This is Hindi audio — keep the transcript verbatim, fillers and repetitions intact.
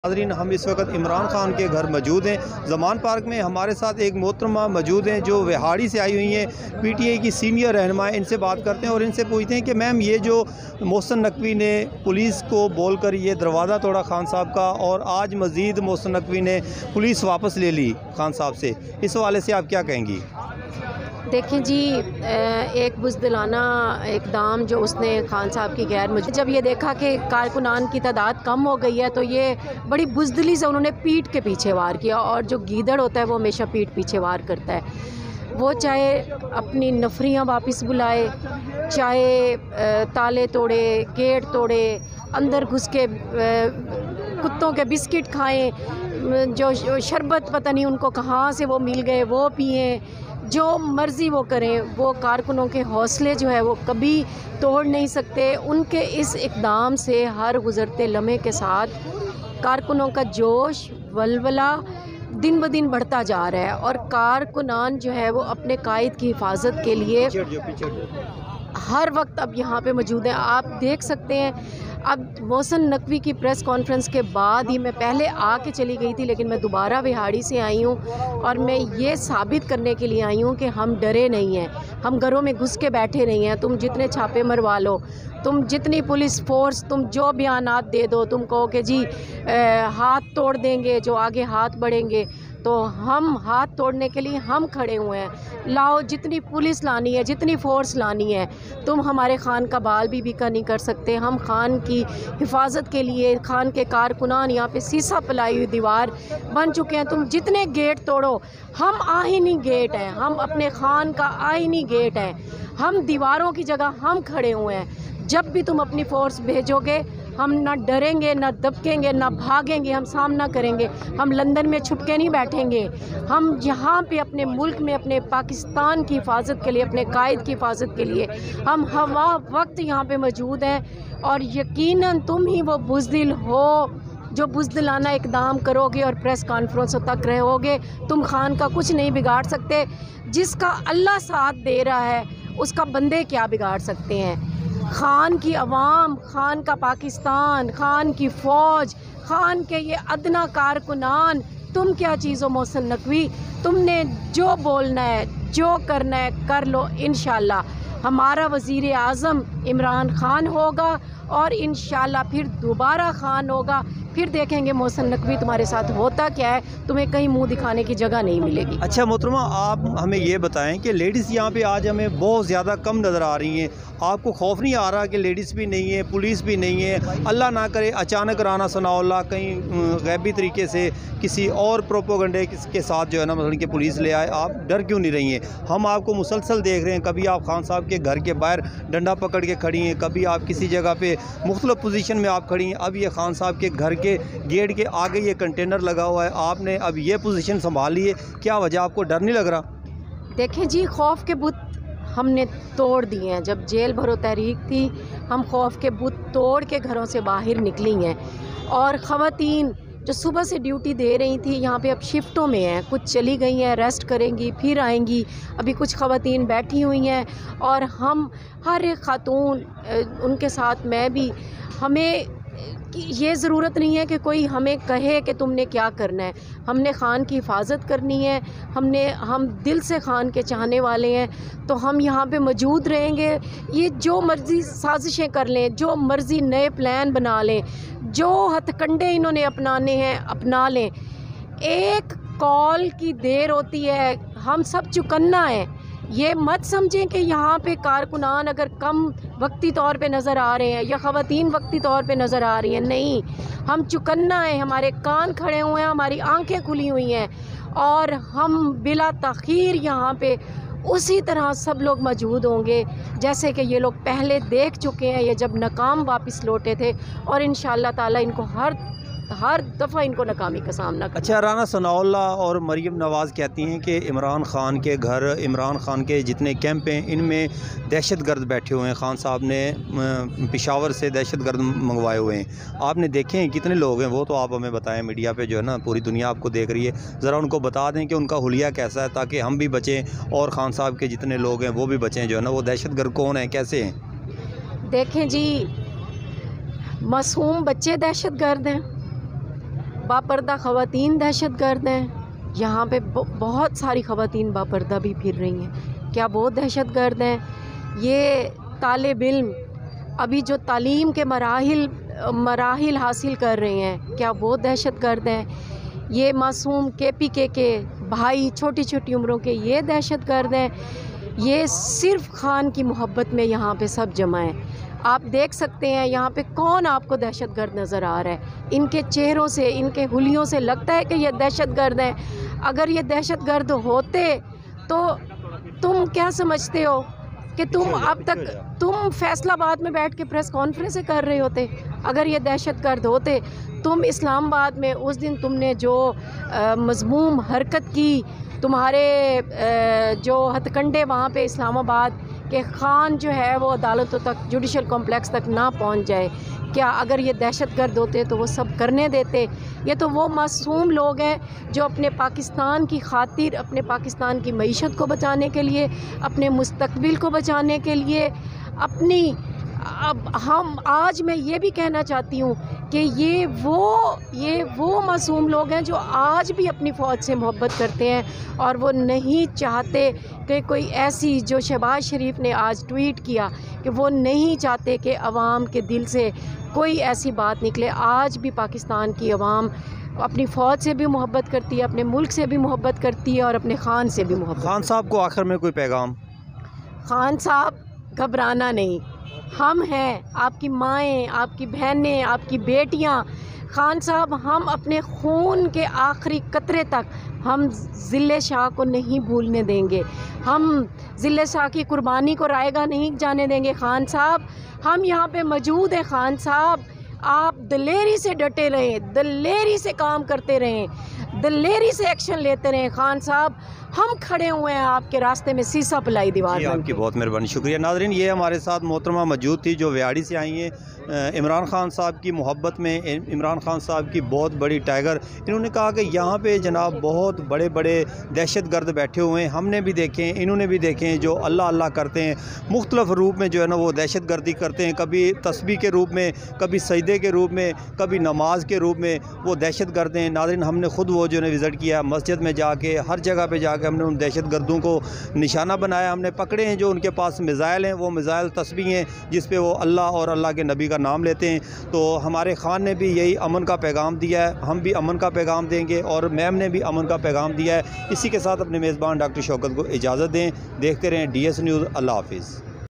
नाज़रीन, हम इस वक्त इमरान खान के घर मौजूद हैं। ज़मान पार्क में हमारे साथ एक मोहतरमा मौजूद हैं जो विहाड़ी से आई हुई हैं, पीटीआई की सीनियर रहनुमा। इनसे बात करते हैं और इनसे पूछते हैं कि मैम, ये जो मोहसिन नकवी ने पुलिस को बोलकर ये दरवाज़ा तोड़ा खान साहब का, और आज मज़ीद मोहसिन नकवी ने पुलिस वापस ले ली खान साहब से, इस हवाले से आप क्या कहेंगी? देखें जी, एक बुज़दिलाना इक़दाम जो उसने खान साहब की गैर मुझे जब ये देखा कि कारकुनान की तादाद कम हो गई है तो ये बड़ी बुज़दिली से उन्होंने पीठ के पीछे वार किया। और जो गीदड़ होता है वो हमेशा पीठ पीछे वार करता है। वो चाहे अपनी नफरियाँ वापस बुलाए, चाहे ताले तोड़े, गेट तोड़े, अंदर घुस के कुत्तों के बिस्किट खाएँ, जो शरबत पता नहीं उनको कहाँ से वो मिल गए वो पिएँ, जो मर्ज़ी वो करें। वो कारकुनों के हौसले जो है वो कभी तोड़ नहीं सकते। उनके इस इक़दाम से हर गुज़रते लम्हे के साथ कारकुनों का जोश वलवला दिन ब दिन बढ़ता जा रहा है। और कारकुनान जो है वो अपने कायद की हिफाजत के लिए हर वक्त अब यहाँ पे मौजूद हैं। आप देख सकते हैं, अब मोहसिन नकवी की प्रेस कॉन्फ्रेंस के बाद ही, मैं पहले आके चली गई थी लेकिन मैं दोबारा विहाड़ी से आई हूँ और मैं ये साबित करने के लिए आई हूँ कि हम डरे नहीं हैं, हम घरों में घुस के बैठे नहीं हैं। तुम जितने छापे मरवा लो, तुम जितनी पुलिस फोर्स, तुम जो बयानात दे दो, तुम कहो कि जी ए, हाथ तोड़ देंगे जो आगे हाथ बढ़ेंगे, तो हम हाथ तोड़ने के लिए हम खड़े हुए हैं। लाओ, जितनी पुलिस लानी है, जितनी फ़ोर्स लानी है, तुम हमारे खान का बाल भी बीका नहीं कर सकते। हम खान की हिफाजत के लिए, खान के कारकुनान यहाँ पे सीसा पलाई हुई दीवार बन चुके हैं। तुम जितने गेट तोड़ो, हम आईनी गेट हैं, हम अपने खान का आईनी गेट हैं। हम दीवारों की जगह हम खड़े हुए हैं। जब भी तुम अपनी फ़ोर्स भेजोगे, हम ना डरेंगे, ना दबकेंगे, ना भागेंगे, हम सामना करेंगे। हम लंदन में छुप के नहीं बैठेंगे। हम यहाँ पे अपने मुल्क में, अपने पाकिस्तान की हिफाजत के लिए, अपने कायद की हिफाजत के लिए हम हवा वक्त यहाँ पे मौजूद हैं। और यकीनन तुम ही वो बुज़दिल हो जो बुज़दिलाना इक़दाम करोगे और प्रेस कॉन्फ्रेंस तक रहोगे। तुम खान का कुछ नहीं बिगाड़ सकते। जिसका अल्लाह साथ दे रहा है उसका बंदे क्या बिगाड़ सकते हैं? खान की अवाम, खान का पाकिस्तान, खान की फ़ौज, खान के ये अदना कारकुनान, तुम क्या चीज़ हो मोहसिन नकवी? तुमने जो बोलना है, जो करना है कर लो। इंशाअल्लाह हमारा वज़ीर आज़म इमरान खान होगा और इंशाअल्लाह फिर दोबारा खान होगा। फिर देखेंगे मोहसिन नकवी तुम्हारे साथ होता क्या है, तुम्हें कहीं मुंह दिखाने की जगह नहीं मिलेगी। अच्छा मोहतरमा, आप हमें ये बताएं कि लेडीज़ यहाँ पे आज हमें बहुत ज़्यादा कम नज़र आ रही हैं। आपको खौफ नहीं आ रहा कि लेडीज़ भी नहीं है, पुलिस भी नहीं है, अल्लाह ना करे अचानक राना सनाउल्लाह कहीं गैबी तरीके से किसी और प्रोपोगंडे के साथ जो है ना मतलब कि पुलिस ले आए? आप डर क्यों नहीं रही हैं? हम आपको मुसलसल देख रहे हैं। कभी आप खान साहब के घर के बाहर डंडा पकड़ के खड़ी हैं, कभी आप किसी जगह पे मुख्तलिफ पोजीशन में आप खड़ी हैं। अब ये खान साहब के घर के गेट के आगे ये कंटेनर लगा हुआ है, आपने अब ये पोजीशन संभाल ली है, क्या वजह? आपको डर नहीं लग रहा? देखें जी, खौफ के बुत हमने तोड़ दिए हैं। जब जेल भरो तहरीक थी, हम खौफ के बुत तोड़ के घरों से बाहर निकली हैं। और ख़वातीन जो सुबह से ड्यूटी दे रही थी यहाँ पे अब शिफ्टों में हैं, कुछ चली गई हैं, रेस्ट करेंगी, फिर आएंगी। अभी कुछ ख़वातीन बैठी हुई हैं और हम हर एक खातून, उनके साथ मैं भी, हमें ये ज़रूरत नहीं है कि कोई हमें कहे कि तुमने क्या करना है। हमने खान की हिफाजत करनी है, हमने हम दिल से खान के चाहने वाले हैं, तो हम यहाँ पे मौजूद रहेंगे। ये जो मर्ज़ी साजिशें कर लें, जो मर्ज़ी नए प्लान बना लें, जो हथकंडे इन्होंने अपनाने हैं अपना लें। एक कॉल की देर होती है, हम सब चुकन्ना है। ये मत समझें कि यहाँ पे कारकुनान अगर कम वक्ती तौर पे नज़र आ रहे हैं या ख़वातीन वक्ती तौर पे नज़र आ रही हैं, नहीं, हम चुकन्ना हैं। हमारे कान खड़े हुए हैं, हमारी आंखें खुली हुई हैं और हम बिला तख़ीर यहाँ पे उसी तरह सब लोग मौजूद होंगे जैसे कि ये लोग पहले देख चुके हैं। ये जब नाकाम वापस लौटे थे और इंशाअल्लाह ताला इनको हर हर दफ़ा इनको नाकामी का सामना करना। अच्छा, राना सनाउल्लाह और मरीम नवाज़ कहती हैं कि इमरान खान के घर, इमरान खान के जितने कैंप हैं, इनमें दहशत गर्द बैठे हुए हैं। खान साहब ने पेशावर से दहशत गर्द मंगवाए हुए हैं। आपने देखे हैं कितने लोग हैं? वो तो आप हमें बताएं, मीडिया पे जो है ना पूरी दुनिया आपको देख रही है, ज़रा उनको बता दें कि उनका हुलिया कैसा है, ताकि हम भी बचें और ख़ान साहब के जितने लोग हैं वो भी बचें। जो है ना, वो दहशत गर्द कौन है, कैसे हैं? देखें जी, मासूम बच्चे दहशत गर्द हैं, बापर्दा ख़वातीन दहशत गर्द हैं। यहाँ पे बहुत सारी ख़वातीन बापर्दा भी फिर रही हैं। क्या बहुत दहशत गर्द हैं? ये तालिब इल्म अभी जो तालीम के मराहिल मराहिल हासिल कर रहे हैं, क्या बहुत दहशत गर्द हैं? ये मासूम के पी के के भाई छोटी छोटी उम्रों के, ये दहशत गर्द हैं। ये सिर्फ़ खान की मोहब्बत में यहाँ पे सब जमा है। आप देख सकते हैं यहाँ पे कौन आपको दहशत गर्द नज़र आ रहा है। इनके चेहरों से, इनके हुलियों से लगता है कि ये दहशत गर्द हैं। अगर ये दहशत गर्द होते तो तुम क्या समझते हो कि तुम अब तक तुम फैसलाबाद में बैठ के प्रेस कॉन्फ्रेंस कर रहे होते? अगर ये दहशत गर्द होते, तुम इस्लामाबाद में उस दिन तुमने जो मज़मूम हरकत की, तुम्हारे आ, जो हथकंडे वहाँ पे इस्लामाबाद के खान जो है वो अदालतों तक, जुडिशल कॉम्प्लेक्स तक ना पहुँच जाए, क्या अगर ये दहशत गर्द होते तो वो सब करने देते? ये तो वो मासूम लोग हैं जो अपने पाकिस्तान की खातिर, अपने पाकिस्तान की मईशत को बचाने के लिए, अपने मुस्तकबिल को बचाने के लिए, अपनी अब हम आज मैं ये भी कहना चाहती हूँ कि ये वो ये वो मासूम लोग हैं जो आज भी अपनी फ़ौज से मोहब्बत करते हैं और वो नहीं चाहते कि कोई ऐसी, जो शहबाज शरीफ ने आज ट्वीट किया कि वो नहीं चाहते कि अवाम के दिल से कोई ऐसी बात निकले। आज भी पाकिस्तान की अवाम अपनी फ़ौज से भी मोहब्बत करती है, अपने मुल्क से भी मोहब्बत करती है और अपने खान से भी मोहब्बत। खान साहब को आखिर में कोई पैगाम? खान साहब, घबराना नहीं, हम हैं, आपकी माएँ, आपकी बहनें, आपकी बेटियां। खान साहब, हम अपने खून के आखिरी कतरे तक हम ज़िले शाह को नहीं भूलने देंगे। हम ज़िले शाह की कुर्बानी को रायगा नहीं जाने देंगे। खान साहब, हम यहाँ पे मौजूद हैं। खान साहब, आप दिलेरी से डटे रहें, दिलेरी से काम करते रहें, दिलेरी से एक्शन लेते रहें। खान साहब, हम खड़े हुए हैं आपके रास्ते में सीसा पिलाई दीवार। आपकी बहुत मेहरबानी, शुक्रिया। नाज़रीन, ये हमारे साथ मोहतरमा मौजूद थी जो व्याड़ी से आई हैं। इमरान खान साहब की मोहब्बत में, इमरान खान साहब की बहुत बड़ी टाइगर। इन्होंने कहा कि यहाँ पे जनाब बहुत बड़े बड़े दहशत गर्द बैठे हुए हैं, हमने भी देखे हैं, इन्होंने भी देखे हैं, जो अल्लाह अल्लाह करते हैं, मुख्तलिफ़ रूप में जो है ना वो दहशत गर्दी करते हैं। कभी तस्बीह के रूप में, कभी सजदे के रूप में, कभी नमाज के रूप में वो दहशत गर्द हैं। नाज़रीन, हमने ख़ुद वो जो है विज़िट किया, मस्जिद में जाके, हर जगह पर जाके हमने उन दहशत गर्दों को निशाना बनाया। हमने पकड़े हैं जो उनके पास मिज़ाइल हैं, वो मिज़ाइल तस्बीह हैं जिस पे वो अल्लाह और अल्लाह के नबी का नाम लेते हैं। तो हमारे खान ने भी यही अमन का पैगाम दिया है, हम भी अमन का पैगाम देंगे और मैम ने भी अमन का पैगाम दिया है। इसी के साथ अपने मेज़बान डॉक्टर शौकत को इजाज़त दें। देखते रहें डी एस न्यूज़। अल्लाह हाफ़िज़।